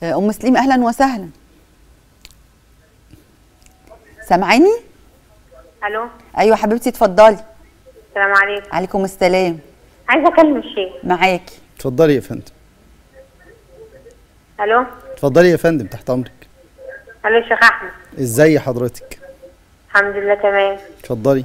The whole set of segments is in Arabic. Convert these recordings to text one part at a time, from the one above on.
ام سليم اهلا وسهلا. سامعاني؟ الو. ايوه حبيبتي اتفضلي. السلام عليكم. عليكم السلام. عايزه اكلم الشيخ. معاكي. اتفضلي يا فندم. الو. اتفضلي يا فندم تحت امرك. الو يا شيخ احمد. ازاي حضرتك؟ الحمد لله تمام. اتفضلي.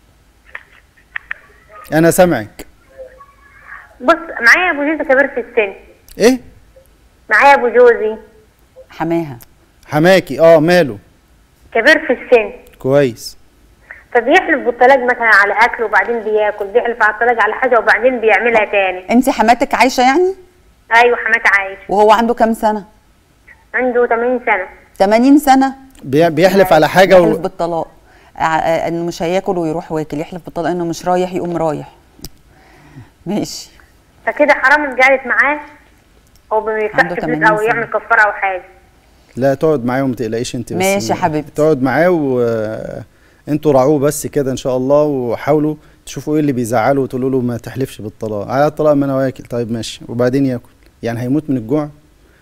انا سامعك. بص معايا ابو جوزي كبير في السن. ايه؟ معايا ابو جوزي حماها. حماكي ماله؟ كبير في السن. كويس. فبيحلف بالطلاق مثلا على اكل وبعدين بياكل، بيحلف على الطلاق على حاجه وبعدين بيعملها تاني. انت حماتك عايشه يعني؟ ايوه حماتي عايش. وهو عنده كام سنه؟ عنده 80 سنه. 80 سنه؟ بيحلف على حاجه يحلف بالطلاق، انه مش هياكل ويروح واكل، يحلف بالطلاق انه مش رايح يقوم رايح. ماشي. فكده حرام ان قعدت معاه، هو ما بيفتحش فلوس او يعمل كفاره او حاجه. لا تقعد معاه وما تقلقيش انت بس. ماشي يا حبيبتي. تقعد معاه وانتوا راعوه بس كده ان شاء الله، وحاولوا تشوفوا ايه اللي بيزعله وتقولوا له ما تحلفش بالطلاق. على الطلاق ما انا واكل. طيب ماشي، وبعدين ياكل يعني هيموت من الجوع؟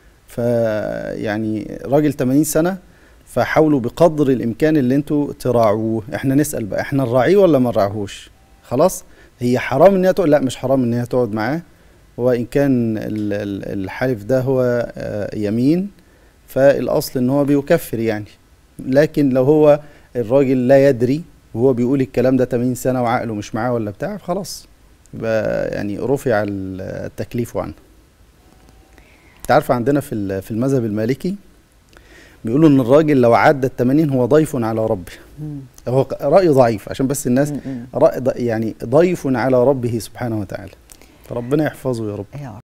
فيعني راجل 80 سنه، فحاولوا بقدر الامكان اللي انتوا تراعوه. احنا نسال بقى، احنا نراعيه ولا ما نراعيهوش؟ خلاص هي حرام ان هي تقعد؟ لا مش حرام ان هي تقعد معاه، وان كان الحلف ده هو يمين، فالاصل ان هو بيكفر يعني. لكن لو هو الراجل لا يدري وهو بيقول الكلام ده 80 سنه وعقله مش معاه ولا بتاع، خلاص يبقى يعني رفع التكليف عنه. انت عارفه عندنا في المذهب المالكي بيقولوا ان الراجل لو عدى ال80 هو ضيف على ربه. هو رأي ضعيف عشان بس الناس، يعني ضيف على ربه سبحانه وتعالى. فربنا يحفظه يا رب.